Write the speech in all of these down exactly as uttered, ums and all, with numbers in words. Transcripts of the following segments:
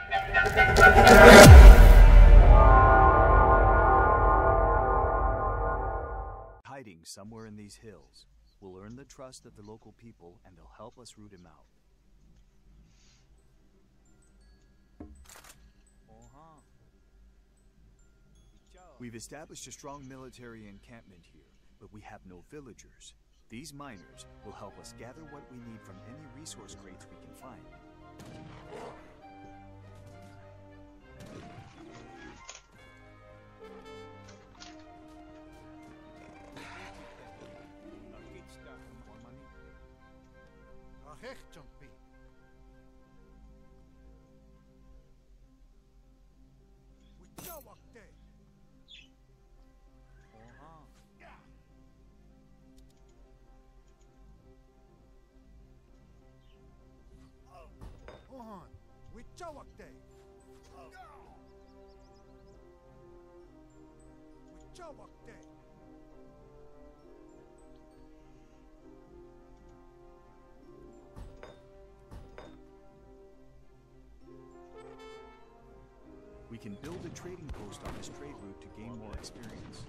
Hiding somewhere in these hills. We'll earn the trust of the local people, and they'll help us root him out. We've established a strong military encampment here, but we have no villagers. These miners will help us gather what we need from any resource crates we can find. We can build a trading post on this trade route to gain more experience.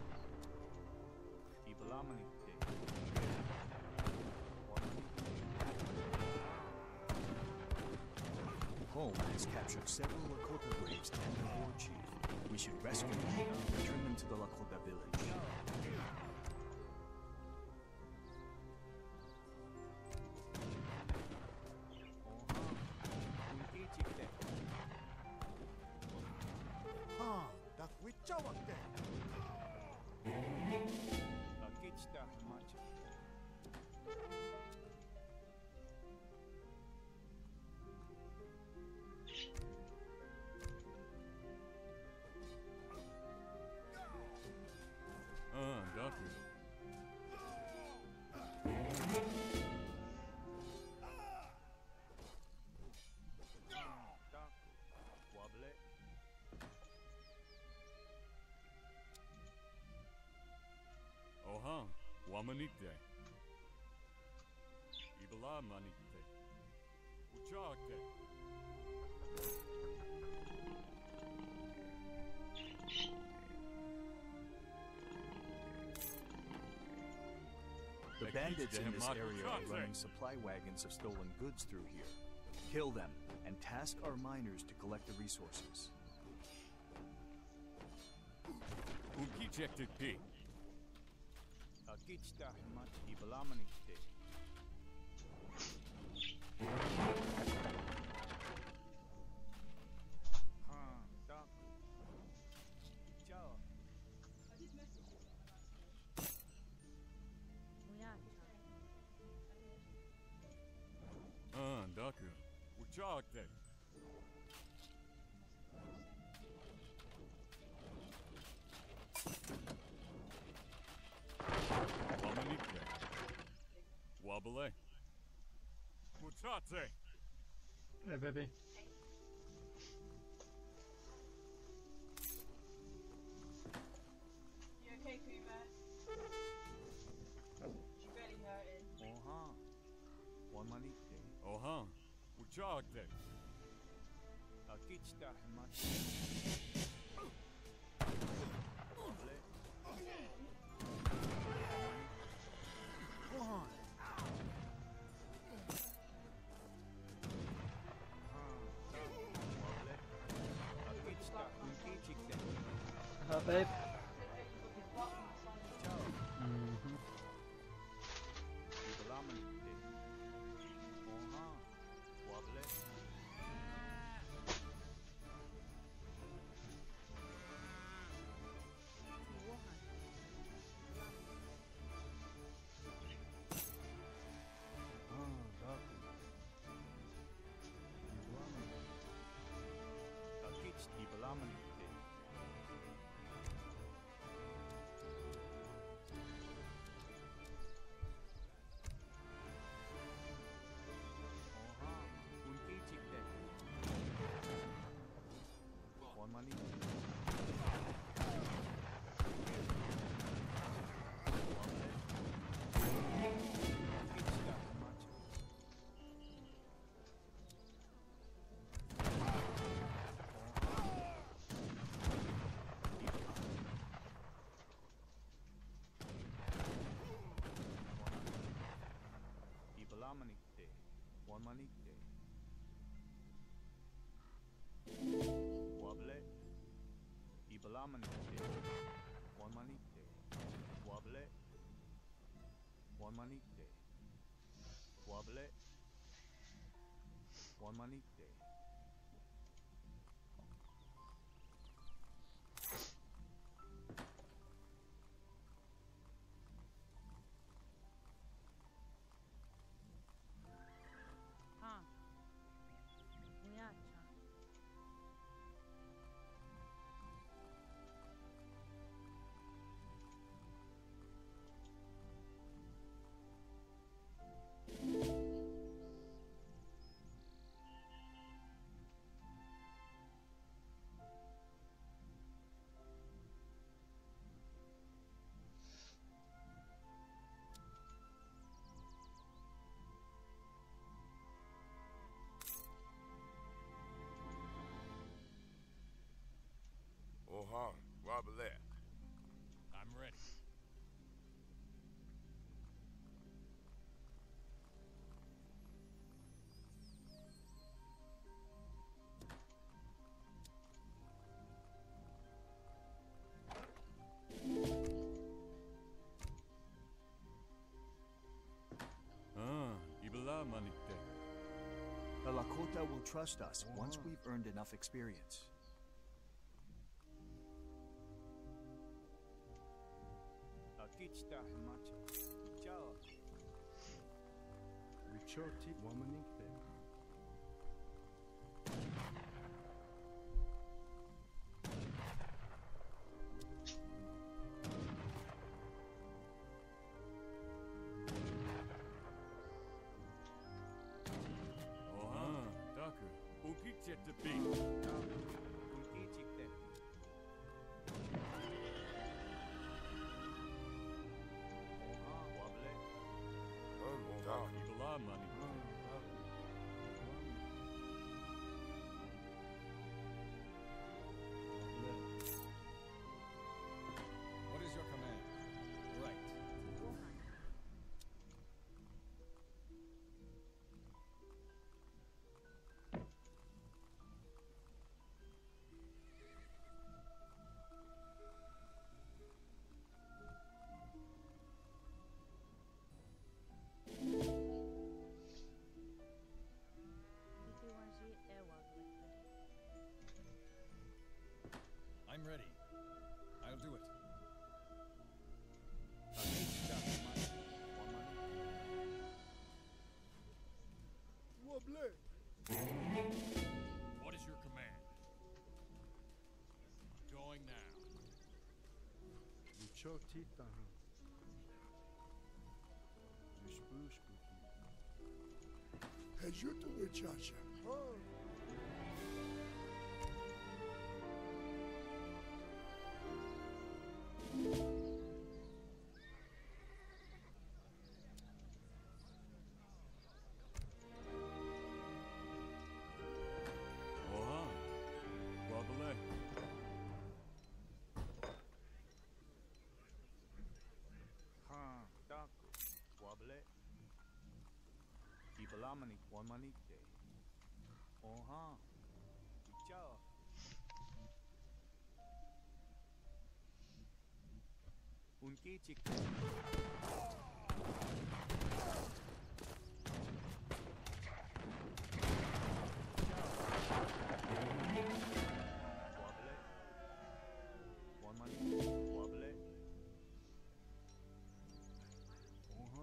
Home has captured several Lakota braves and the war chief. We should rescue them and return them to the Lakota village. Oha, wamanite. Ibala manite. Uchakte. The bandits in this area are running supply wagons of stolen goods through here. Kill them and task our miners to collect the resources. Ejected P. Ah, Daku. Uchakte. Wobble. Mutate. Hey, baby. You okay, Kuba? She barely hurting. Oha. One manite. Oha. Uchakte. Akitsta hamachi. Hello, babe. Guamanite. Wable. Ibalamanite. Guamanite. Wable. Guamanite. Wable. Guamanite. Ah. Minaccia. Uh-huh. Wobble that. I'm ready. Ah, Ibala Manite. The Lakota will trust us once we've earned enough experience. Richoti Womanikte. Oha, Daku. Ukichettepi. Um, dog. Ibala Manite. What is your command? Right. I'm ready. I'll do it. Wobble. What is your command? Going now. Richoti Tahan. Rishbushbuki. Hajutu Wichacha. Oha. Wabale. Ha, Daku. Wable. Ibalamanite. Guamanite. Oha. Ichao. Unkichik. Wable. Guamanite. Wable. Oha.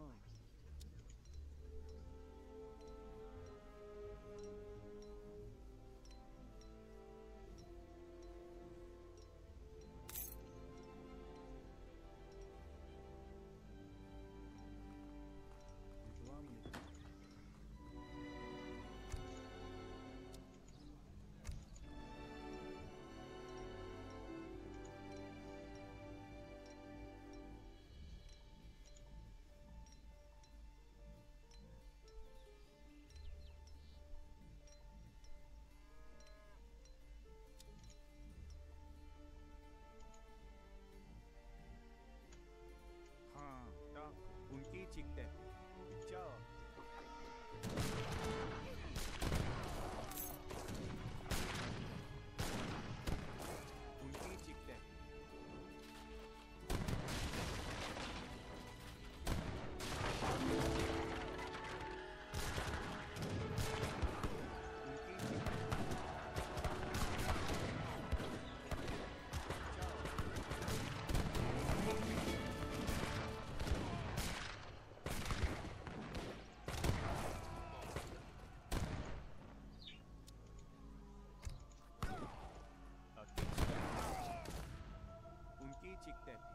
tepi.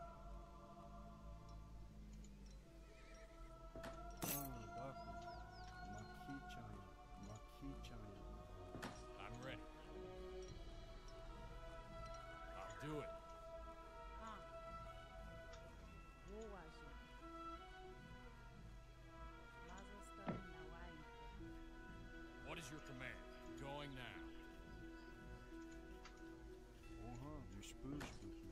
Ah, Daku. Maki-chaya. Maki-chaya. I'm ready. I'll do it. Ha. Uważaj. Mazostaj na łajce. What is your command? Going now. Oha, ursprungsbuki.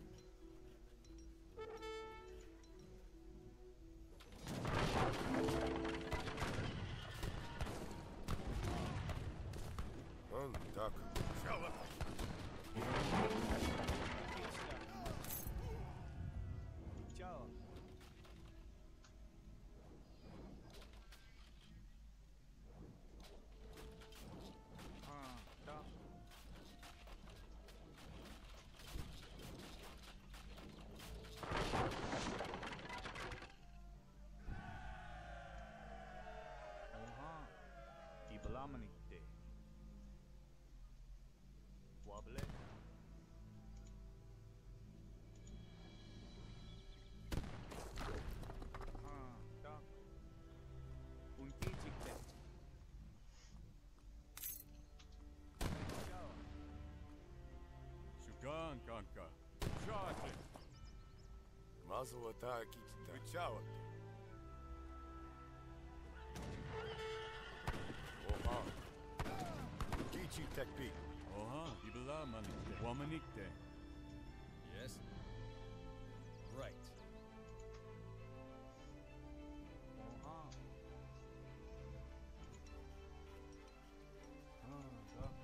Он так. Ciao. Ah, tak. Oha. Di belammen ik de. Wobble. Ah, tak. Un kicik de. Ciao. Sugan kanka. Charge. Мазала та кичта. Вичава. Oha. Kichi tekpi. Oha, ibala manikte. Wamanikte. Yes? Right. Oha. Ah, Daku.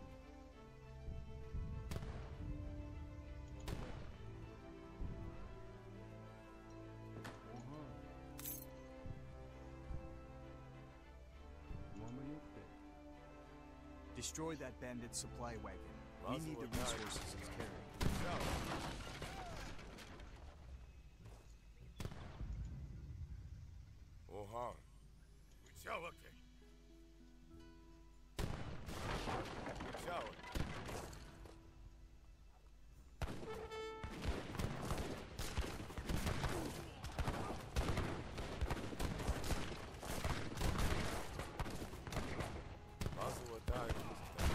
Oha. Wamanikte. Destroy that bandit supply wagon. We Russell need the and I- resources it's carrying. Oha. Вичава. Вичава. Мазала та кичта.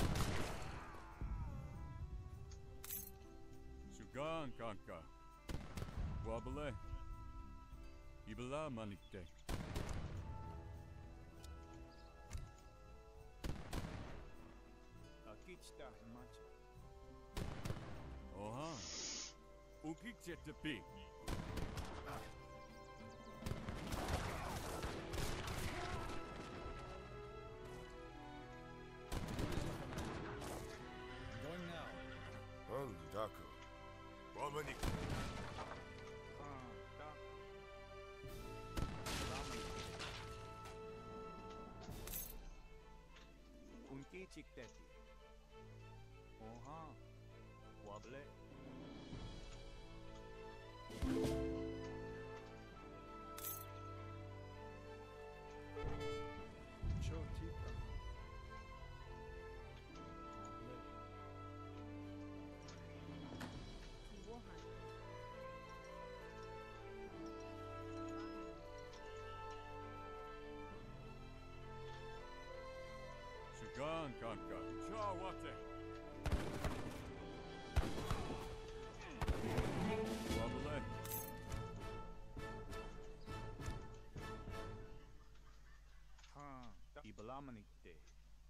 Sugan kanka. Wabale. Ibala manikte. A kichta macho. Oha. Ukikche tepi. I'm going now. Он Daku. Womanik. Ah, tak. Belammen ik de. Un kicik tepi. Oha. Wobble. Chotita. Wohan. Sugan kanka. Chawate. Wabale. Ha. Di belammen ik de.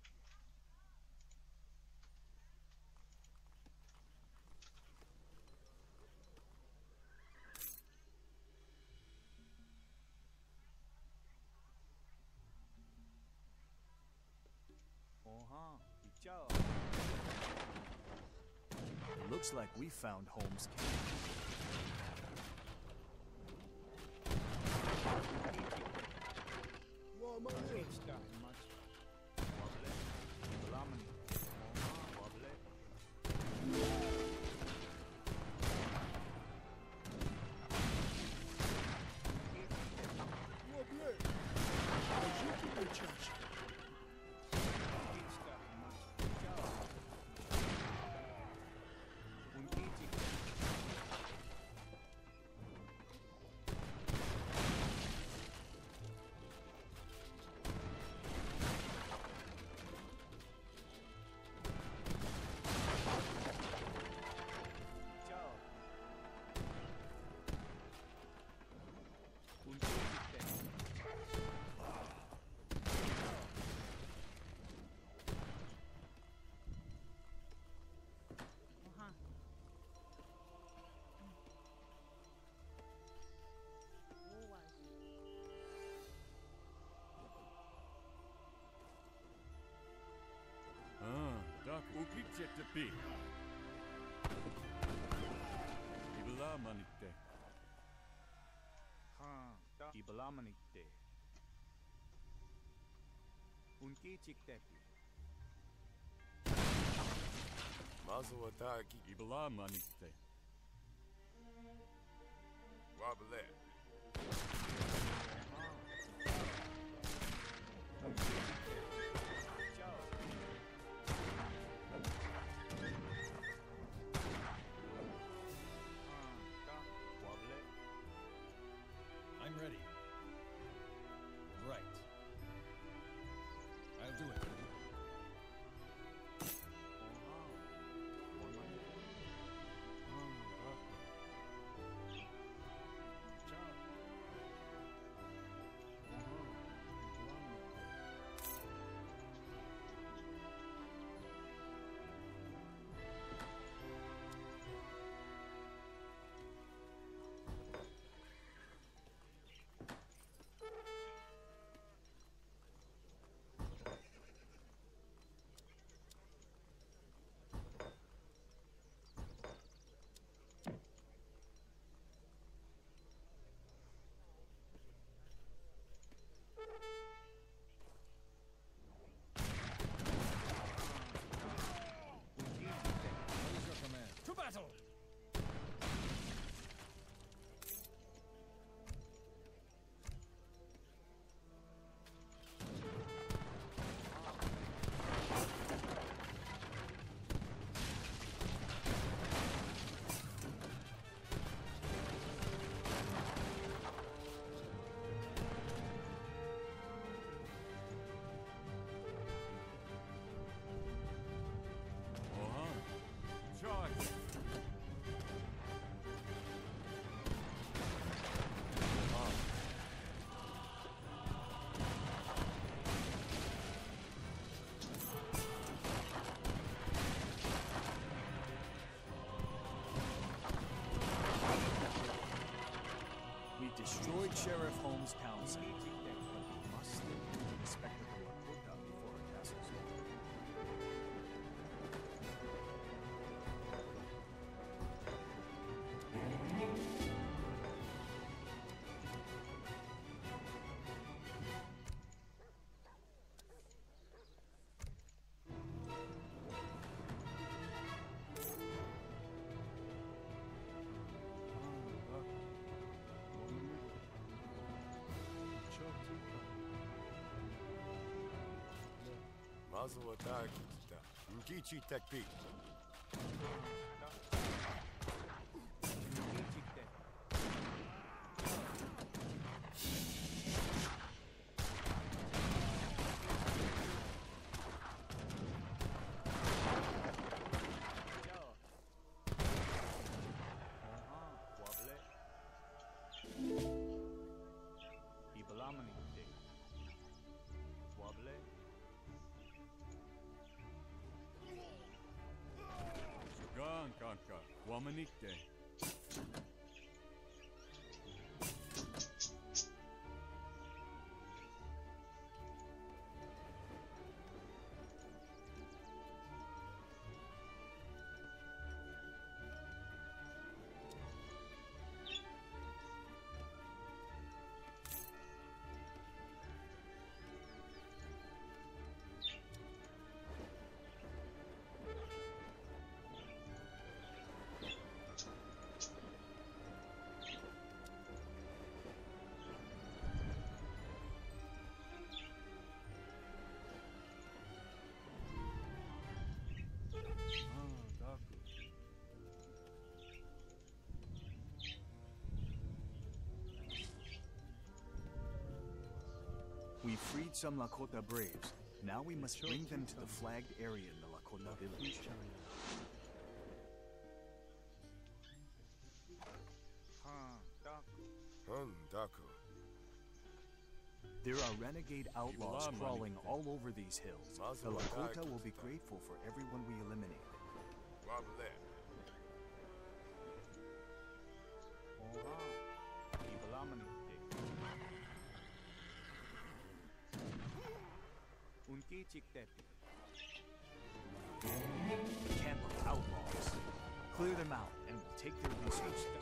Oha. Ciao. Looks like we found Holmes' camp. Kichta macho. Wobble. Belammen ik de. Oha. Wobble. Woble. Ajiki de chacha. Kichta macho. Ciao. Un kicik de. Ukitse tepi. Ibala manikte. Ha, da. Ibala manikte. Unki chiktepi. Mazel ataki. Ibala manikte. Wabale. I'm ready. Right. I'll do it. What is your command? To battle! Oha. Charge. We destroyed Sheriff Holmes' town site, but we must still inspect the Lakota before our castle's over. Mazel ataki. Nkichi tekpi. Sugan kanka. Wamanikte. We freed some Lakota braves. Now we must bring them to the flagged area in the Lakota village. Hun Daku. There are renegade outlaws crawling all over these hills. The Lakota will be grateful for everyone we eliminate. Wabale. Unki chiktepi. Camp of outlaws. Clear them out, and we'll take their resources.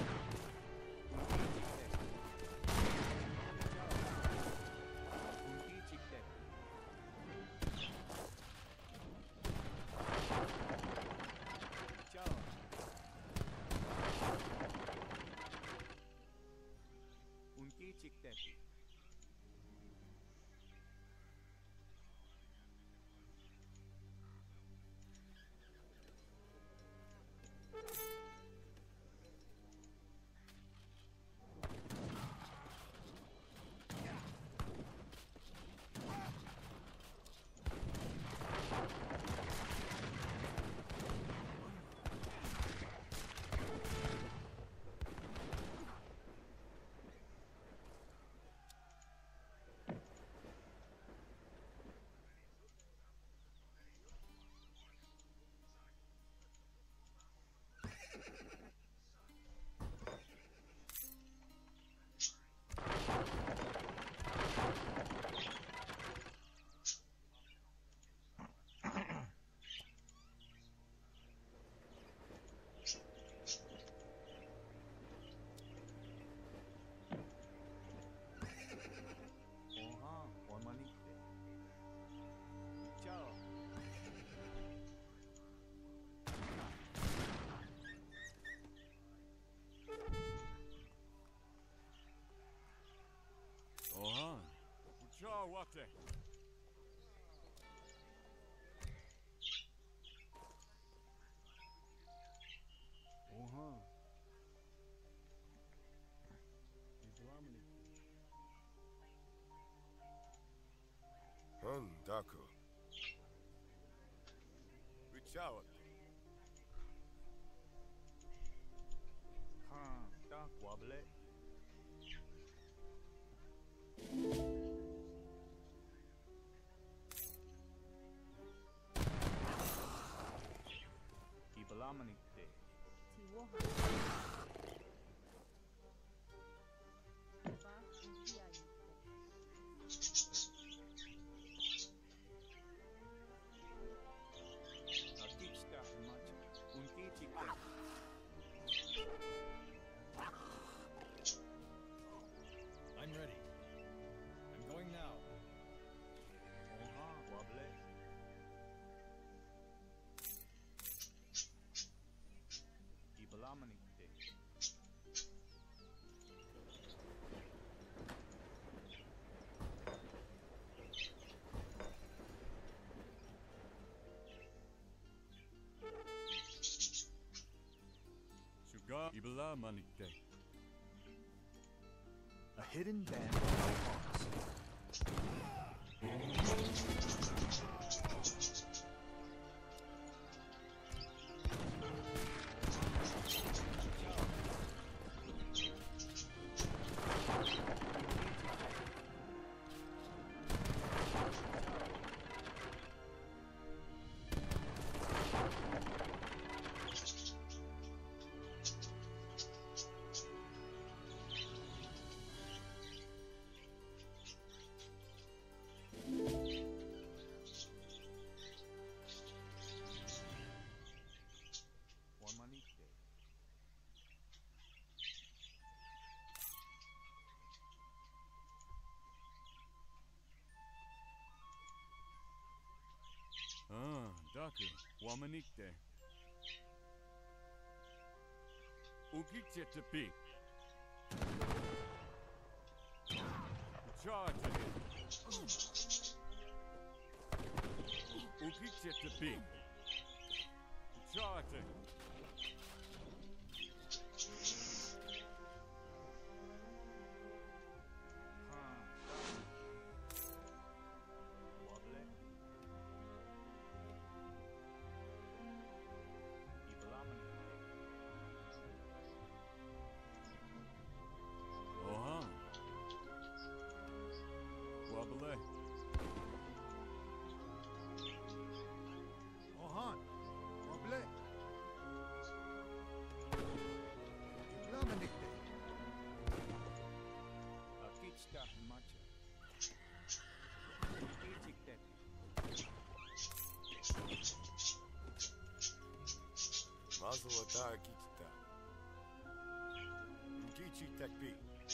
Oha. Ciao, wate. Oha. Ibrahim'in Hun Daku. Richard. Ha, da wable. Ibalamanite. Tiwoha. Ba Ukiaite. Akichta macho. Unkichite. I'm ready. I'm going now. Oha, wable. Ibalamanite. Suga ibala manikte. A hidden band of outlaws. Wamanite. Ah, Daku, wamanikte. Ukiche te pi. Charge. Ukiche te pi. Charge. Ha, wable. Ibalamanite. Oha. Wabale. Ohan. Wable. Mazel Wata Gikita. Ugichi Tekbi.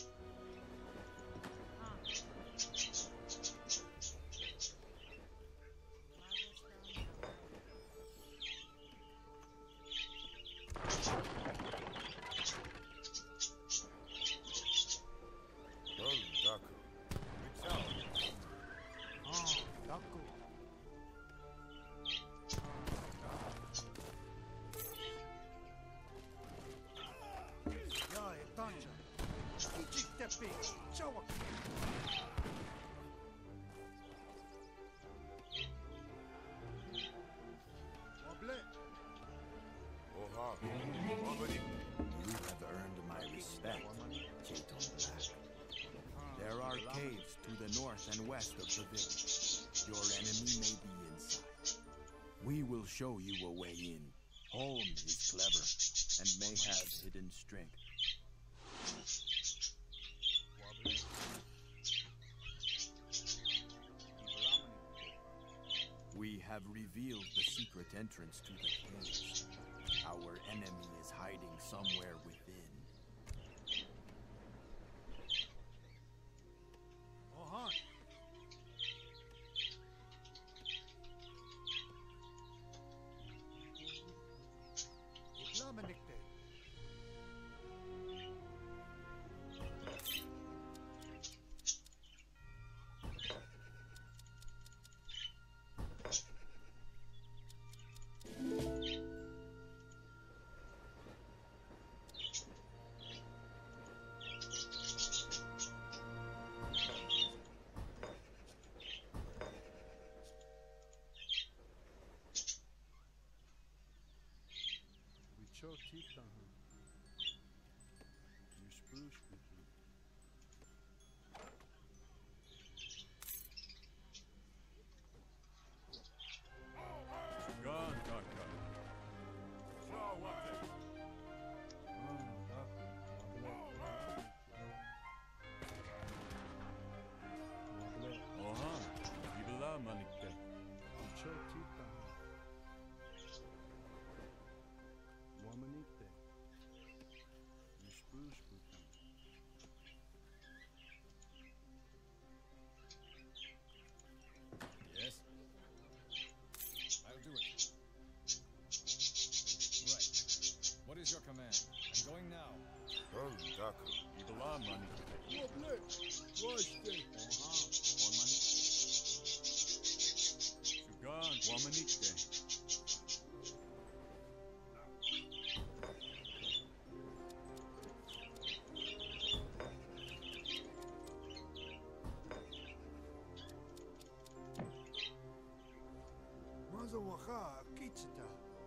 You have earned my respect, gentle black. There are caves to the north and west of the village. Your enemy may be inside. We will show you a way in. Holm is clever and may have hidden strength. We have revealed the secret entrance to the caves. Our enemy is hiding somewhere within. Ohan. Islamanikte. Tita, you spruce with you. Gone, Doctor. Oha, ibla manikte. Tita. Womanite. You spruce with you. Yes? I'll do it. Right. What is your command? I'm going now. Hmm, Daku. Ibla manikte. Sugan, womanikte. Mazel Wata Gikita.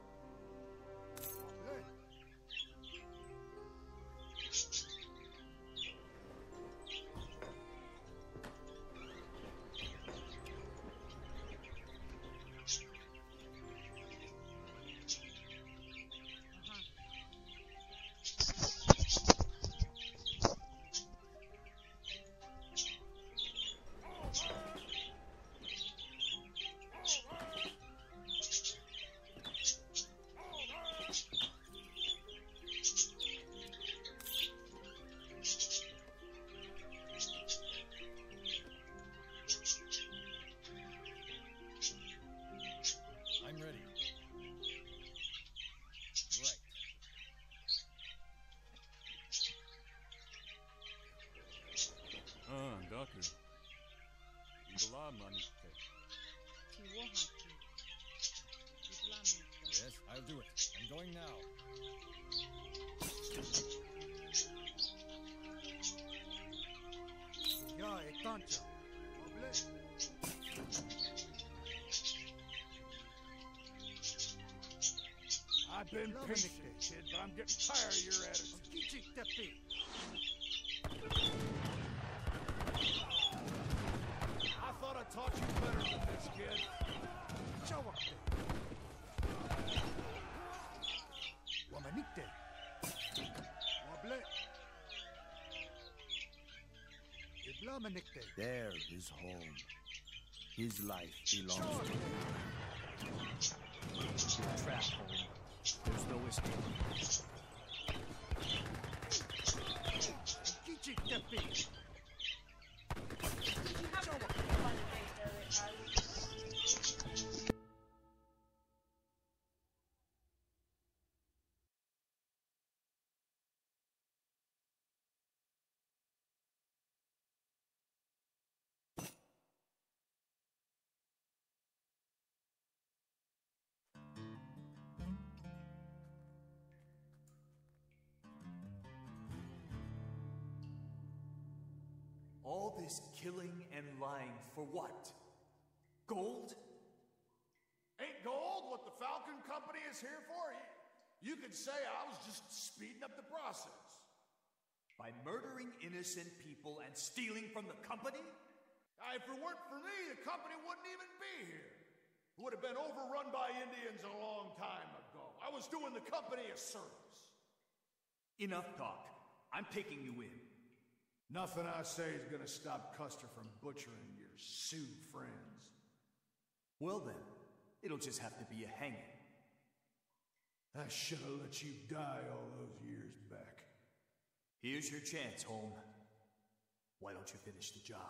I'm ready. Right. Ah, Doctor. Ibla manikte. Yes, I'll do it. I'm going now. Ya etancha. I've been patient, kid, but I'm getting tired of your attitude. Ugichi Tekbi. I thought I taught you better than this, kid. Chawakte. Womanikte. Wable. Iblamanikte. There is home. His life belongs to you. You're trapped, Holm. There's no escape. All this killing and lying for what? Gold? Ain't gold what the Falcon Company is here for? You, you could say I was just speeding up the process. By murdering innocent people and stealing from the company? Uh, if it weren't for me, the company wouldn't even be here. It would have been overrun by Indians a long time ago. I was doing the company a service. Enough talk. I'm taking you in. Nothing I say is gonna stop Custer from butchering your Sioux friends. Well then, it'll just have to be a hanging. I should have let you die all those years back. Here's your chance, Holm. Why don't you finish the job?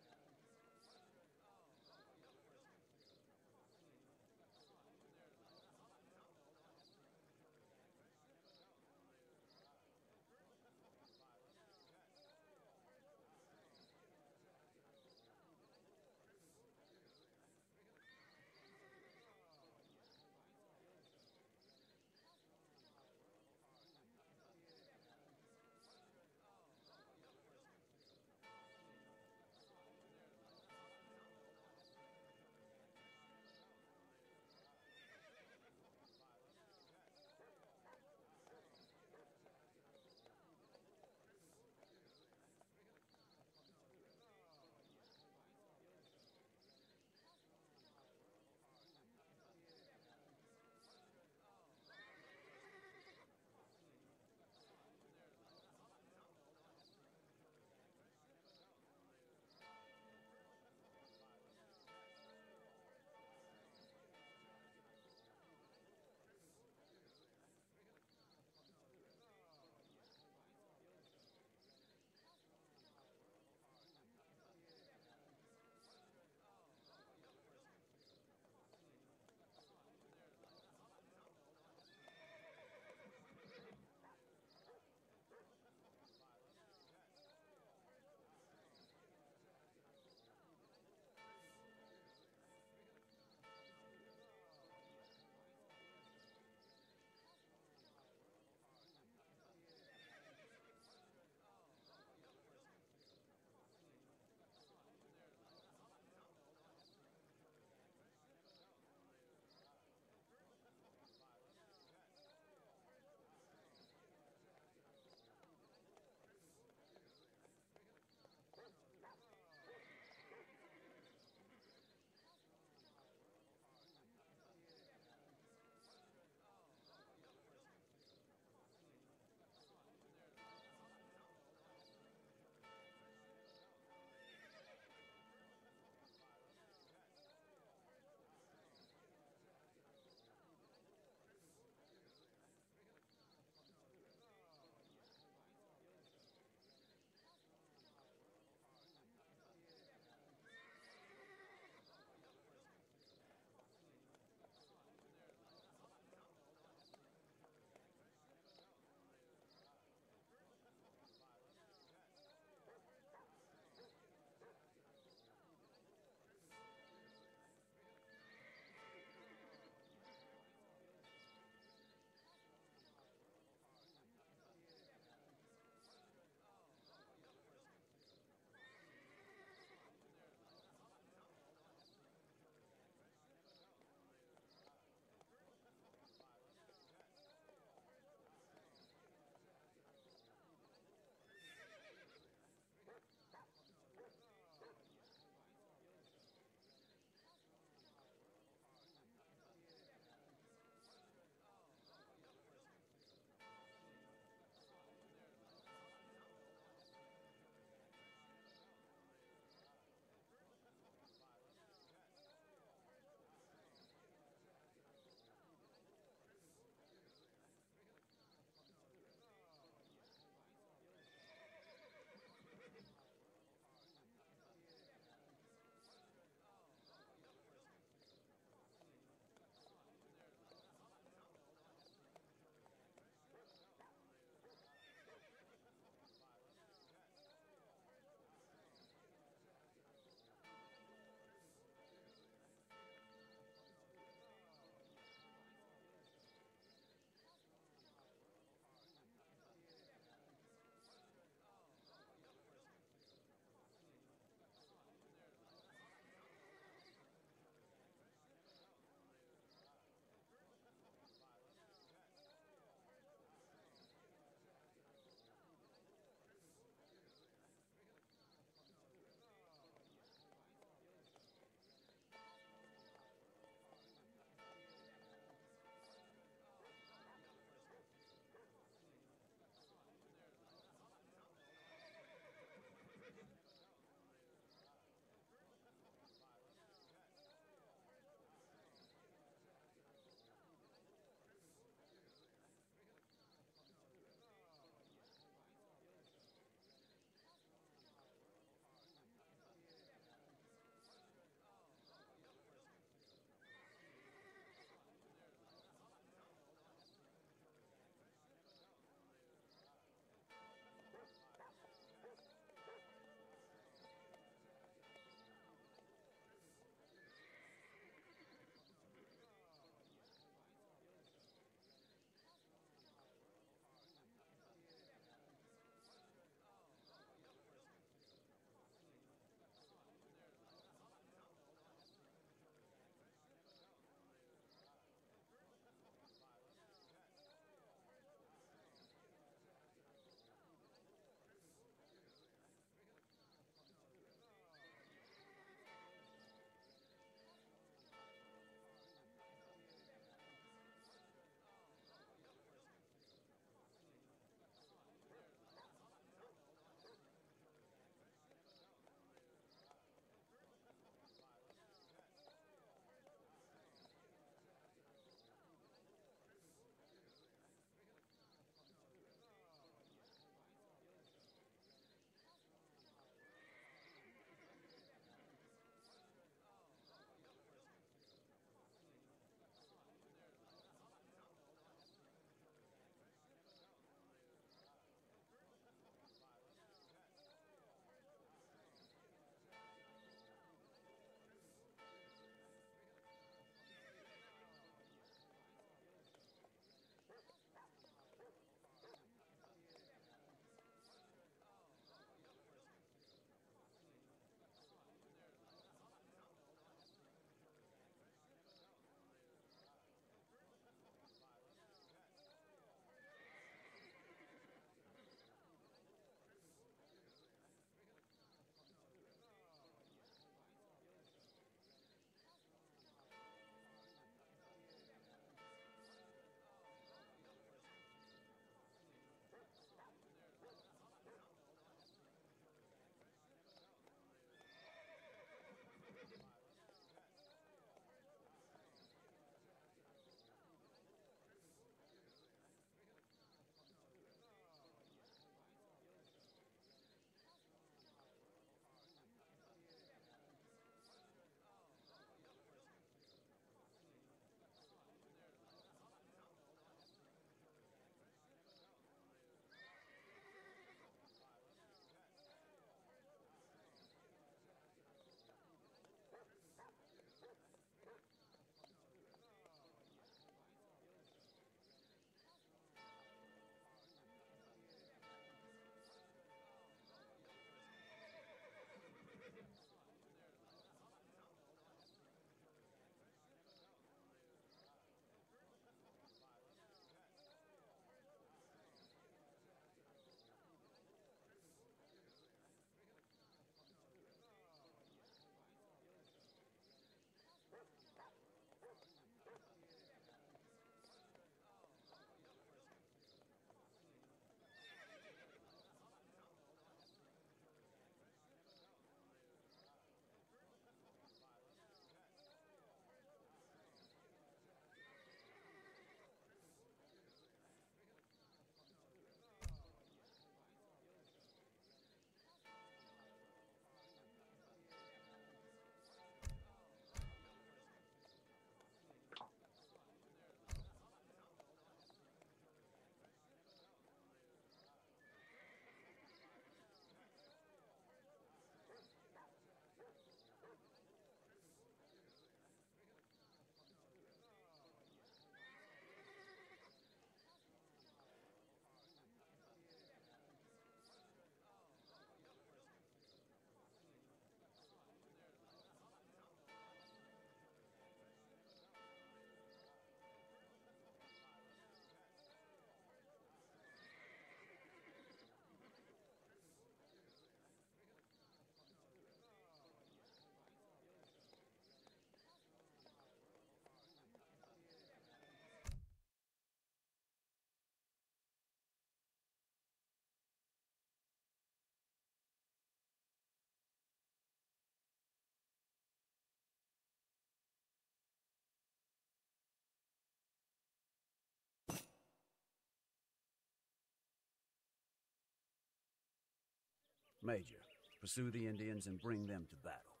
Major, pursue the Indians and bring them to battle.